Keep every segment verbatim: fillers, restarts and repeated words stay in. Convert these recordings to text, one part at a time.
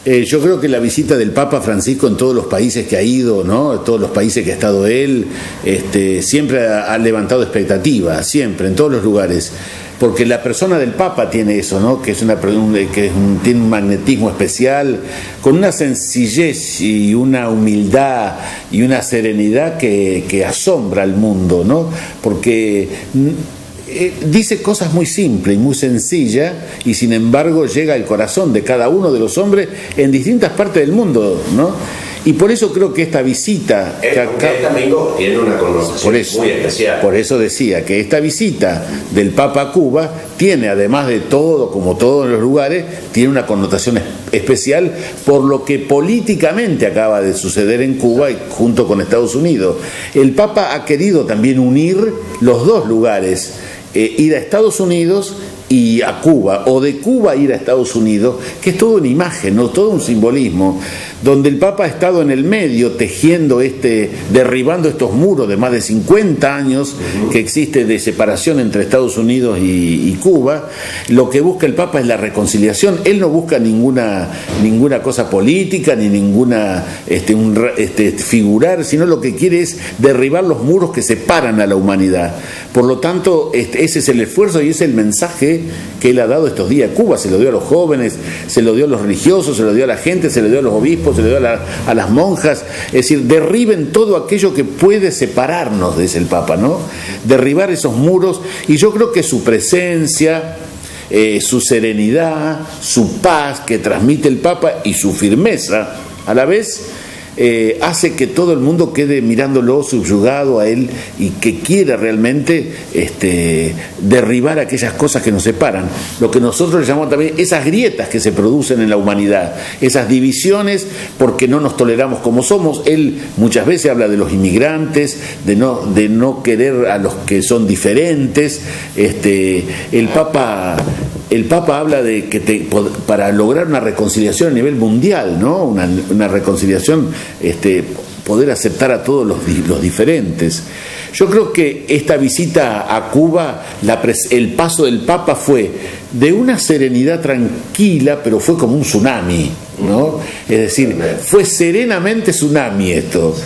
Eh, yo creo que la visita del Papa Francisco en todos los países que ha ido, ¿no? Todos los países que ha estado él, este, siempre ha, ha levantado expectativas, siempre, en todos los lugares. Porque la persona del Papa tiene eso, ¿no? Que es una que es un, tiene un magnetismo especial, con una sencillez y una humildad y una serenidad que, que asombra al mundo, ¿no? Porque eh, dice cosas muy simples y muy sencillas, y sin embargo llega al corazón de cada uno de los hombres en distintas partes del mundo, ¿no? Y por eso creo que esta visita... Es que acá, este domingo tiene una connotación eso, muy especial. Por eso decía que esta visita del Papa a Cuba tiene, además de todo, como todos los lugares, tiene una connotación especial por lo que políticamente acaba de suceder en Cuba y junto con Estados Unidos. El Papa ha querido también unir los dos lugares, eh, ir a Estados Unidos y a Cuba, o de Cuba ir a Estados Unidos, que es toda una imagen, ¿no? Todo un simbolismo, donde el Papa ha estado en el medio tejiendo este, derribando estos muros de más de cincuenta años que existe de separación entre Estados Unidos y, y Cuba. Lo que busca el Papa es la reconciliación. Él no busca ninguna, ninguna cosa política, ni ninguna este, un, este, figurar, sino lo que quiere es derribar los muros que separan a la humanidad. Por lo tanto, este, ese es el esfuerzo y ese es el mensaje que él ha dado estos días. Cuba se lo dio a los jóvenes, se lo dio a los religiosos, se lo dio a la gente, se lo dio a los obispos, se lo dio a, la, a las monjas. Es decir, derriben todo aquello que puede separarnos, dice el Papa, ¿no? Derribar esos muros, y yo creo que su presencia, eh, su serenidad, su paz que transmite el Papa y su firmeza a la vez, Eh, hace que todo el mundo quede mirándolo subyugado a él y que quiera realmente este, derribar aquellas cosas que nos separan, lo que nosotros le llamamos también esas grietas que se producen en la humanidad, esas divisiones porque no nos toleramos como somos. Él muchas veces habla de los inmigrantes, de no, de no querer a los que son diferentes. Este, el Papa El Papa habla de que te, para lograr una reconciliación a nivel mundial, ¿no? Una, una reconciliación, este, poder aceptar a todos los, los diferentes. Yo creo que esta visita a Cuba, la, el paso del Papa fue de una serenidad tranquila, pero fue como un tsunami, ¿no? Es decir, fue serenamente tsunami esto,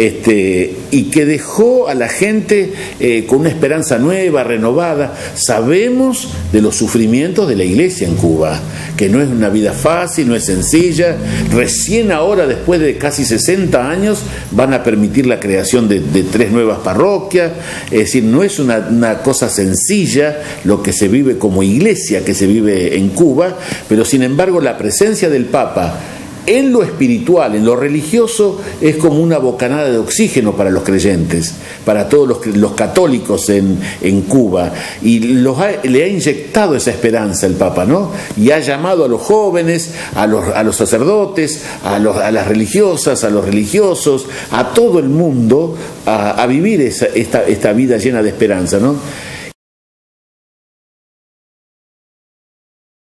este, y que dejó a la gente eh, con una esperanza nueva, renovada. Sabemos de los sufrimientos de la Iglesia en Cuba, que no es una vida fácil, no es sencilla. Recién ahora, después de casi sesenta años, van a permitir la creación de, de tres nuevas parroquias. Es decir, no es una, una cosa sencilla lo que se vive como iglesia, que se vive en Cuba, pero sin embargo la presencia del Papa en lo espiritual, en lo religioso, es como una bocanada de oxígeno para los creyentes, para todos los, los católicos en, en Cuba, y los ha, le ha inyectado esa esperanza el Papa, ¿no? Y ha llamado a los jóvenes, a los, a los sacerdotes, a, los, a las religiosas, a los religiosos, a todo el mundo a, a vivir esa, esta, esta vida llena de esperanza, ¿no?